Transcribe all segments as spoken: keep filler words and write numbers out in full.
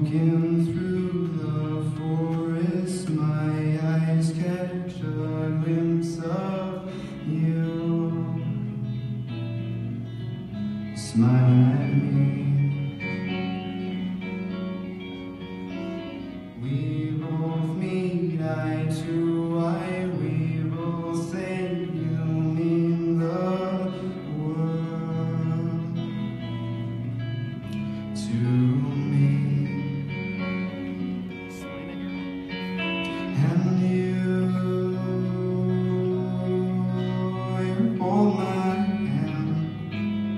Walking through the forest, my eyes catch a glimpse of you, smiling at me. We both meet eye to eye, we both say you mean the world to me. And you, you hold my hand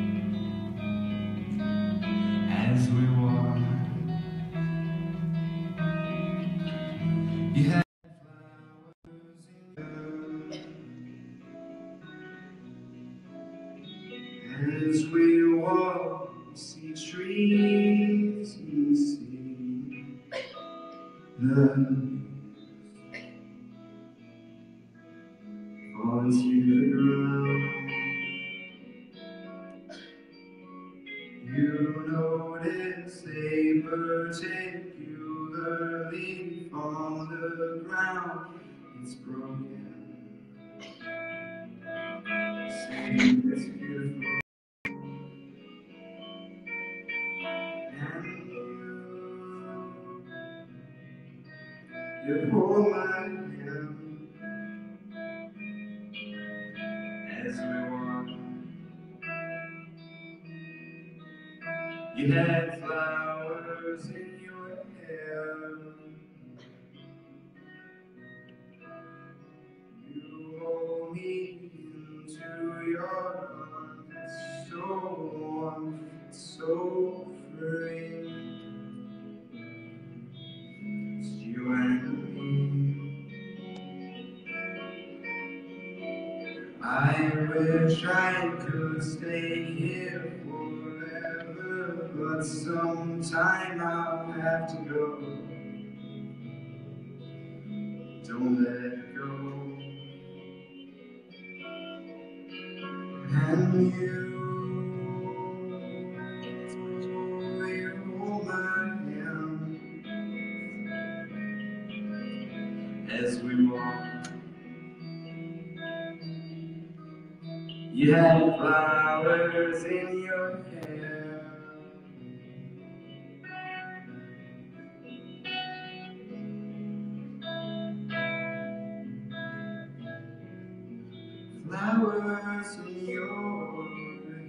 as we walk. You had flowers in your, as we walk, we see trees, we see the onto the ground. You notice a bird take you the leaf on the ground. It's broken. See, it's beautiful. And you, you hold my hand as we walk. You had flowers in your hair. You hold me into your arms. It's so warm, it's so free. It's you and me. I wish I could stay here forever, but sometime I'll have to go. Don't let go. And you, you hold my hand as we walk. You had flowers in your hair. Flowers in your hair.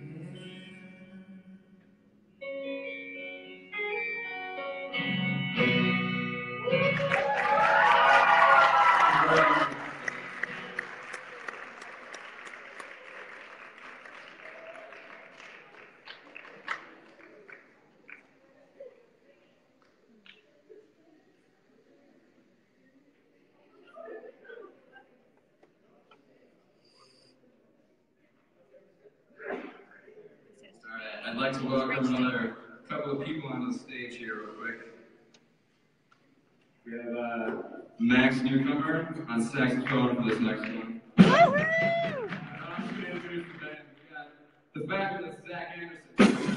I'd like to welcome another couple of people on the stage here real quick. We have uh, Max Newcomer on saxophone for this next one. I don't have to introduce the band. We got the fabulous Zach Anderson.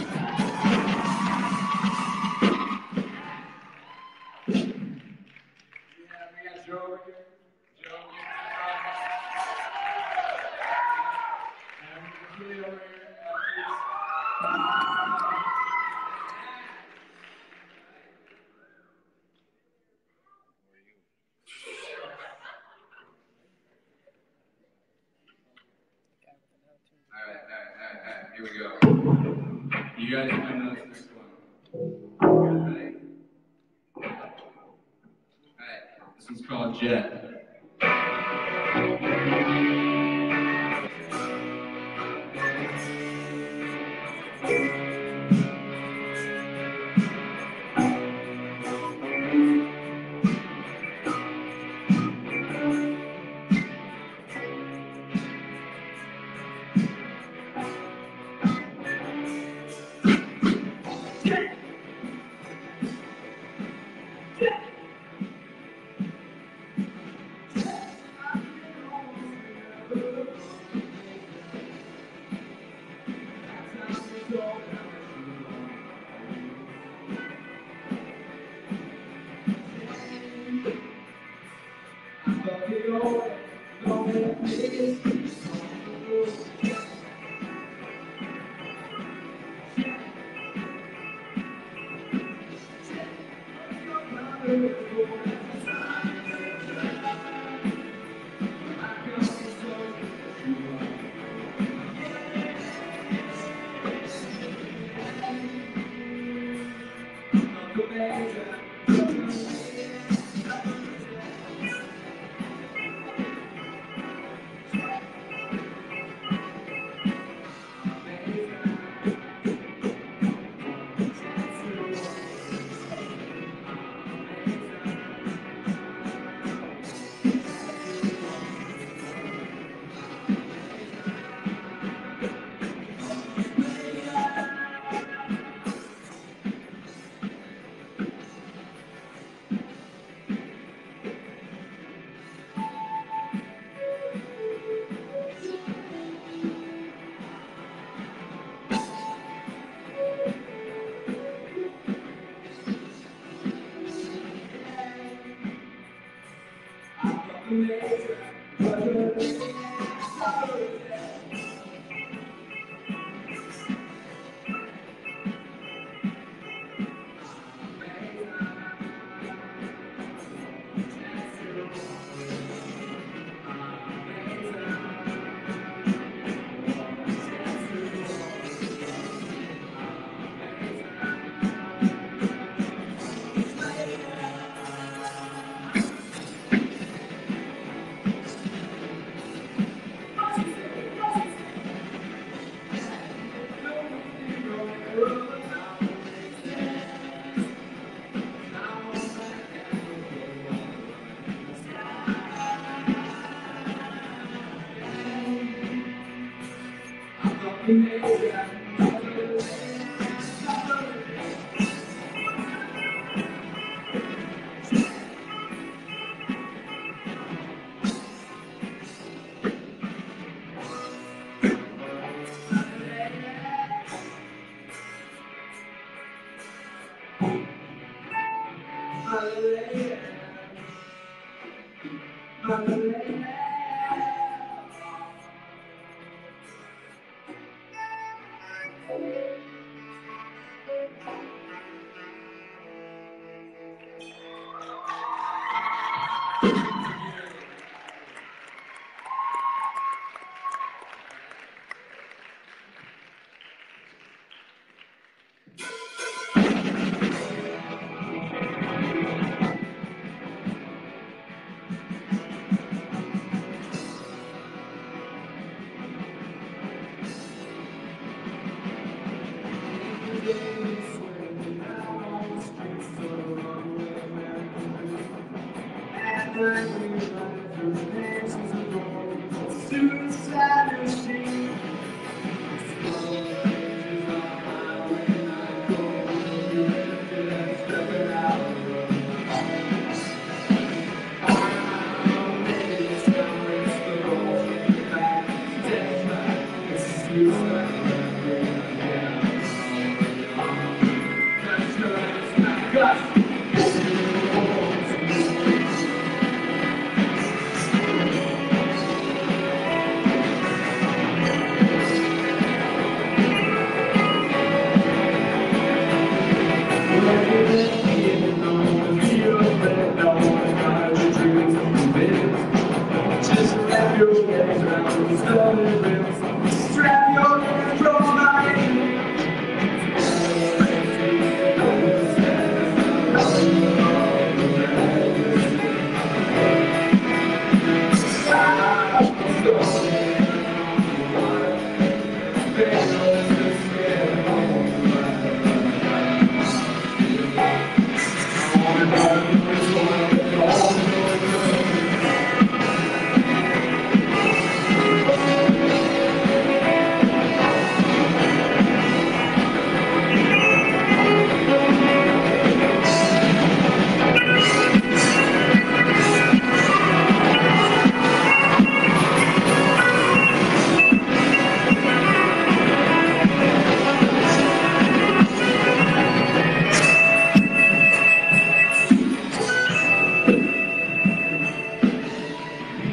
Yeah, we got Joe over here. Joe. And Julie over here. Here we go. You guys might know this next one. Alright. Alright. This one's called Jet.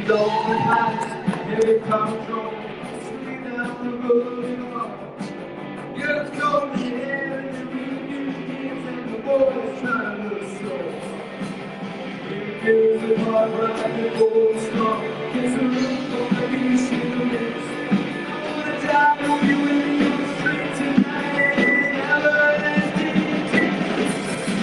Lonely nights, heavy control, swing down the road and all. Girls go in the air and the reunions and the boys trying to look slow. Here's the part right before the storm. It's a room for the instruments. I wanna die with you in the street tonight. Everlasting dreams.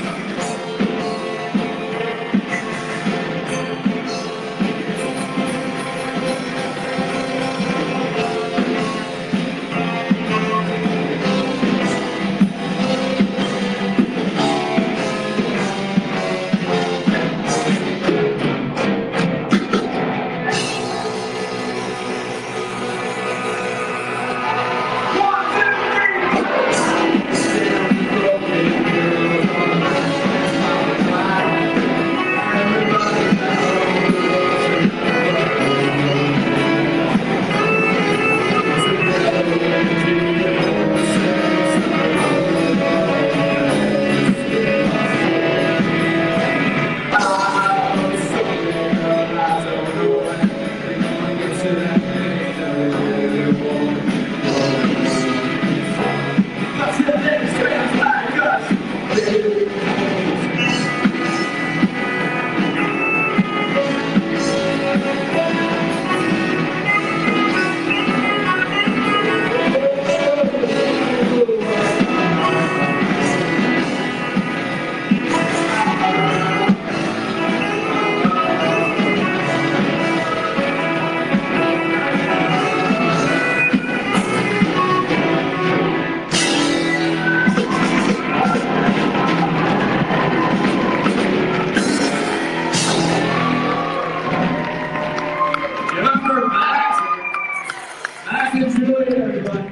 Madison, Julie, everybody.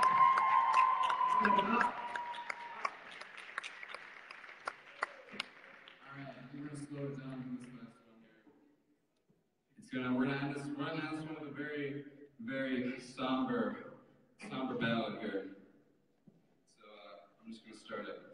Alright, we're gonna slow it down for this next one here. It's gonna we're gonna end this we're gonna end this one with a very, very somber, somber ballad here. So uh, I'm just gonna start it.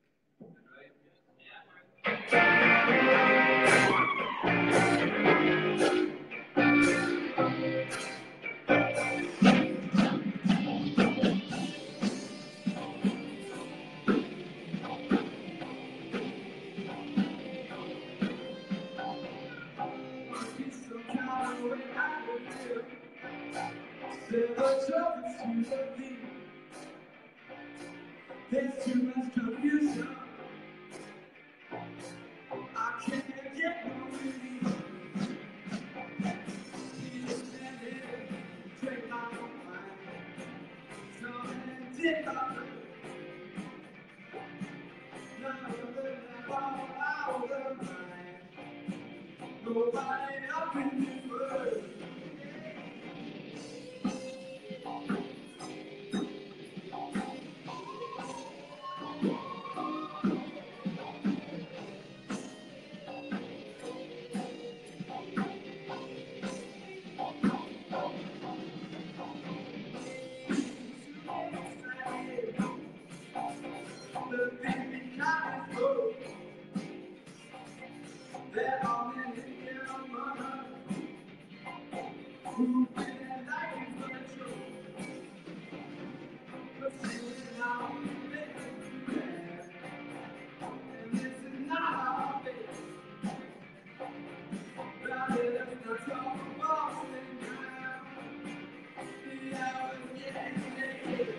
There's too much confusion. I can't get no relief. He's standing, drink my own wine. Something did not hurt. None of them have all out of mind. Nobody up in this world. There are many here among us who feel like it's not true, but still now we live there, and this is not our fate. Rather let's not talk about it now. The hour is getting late.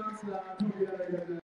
Max. Uh, hope you had a good night.